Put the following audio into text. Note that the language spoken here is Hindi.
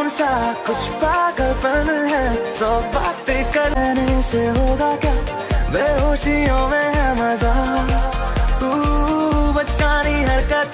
जुनून सा कुछ पागलपन है, सौ बातें करने से होगा क्या, बेहोशियों में है मजा।